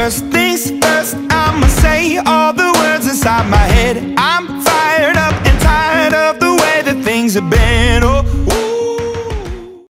First things first, I'ma say all the words inside my head. I'm fired up and tired of the way that things have been. Oh,